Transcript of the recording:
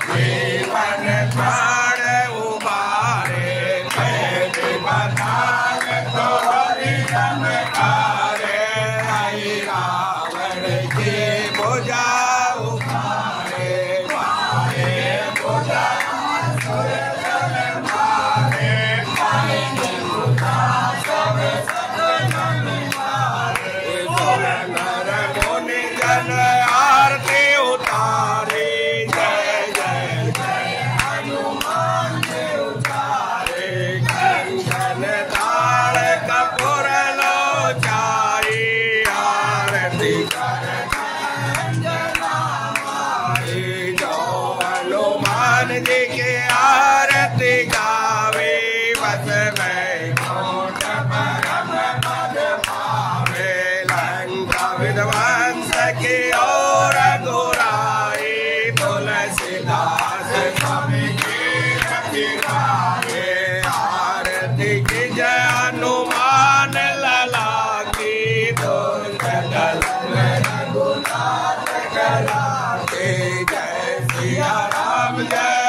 जीवन प्राण उबारे भेद बतान तो हरि चमकारे आई रावण की भुजा उखाड़े मारे भुजा असुर जन मारे पाएंगे भुजा सब सज्जन मारे सुर नर मुनि जन आरती उतारे जय जय जय हनुमान जी उतारे कंचन तार कपूर लो चाई आरती कर अंजना माई जो हनुमान जी के आरती गावे बस वैकुंठ परम पद पावे लंका विध्वंस की ओर गुराई तुलसीदास स्वामी की रति गाए आरती की जय हनुमान लला की दुष्ट दल रघुनाथ कला के जय सिया राम जय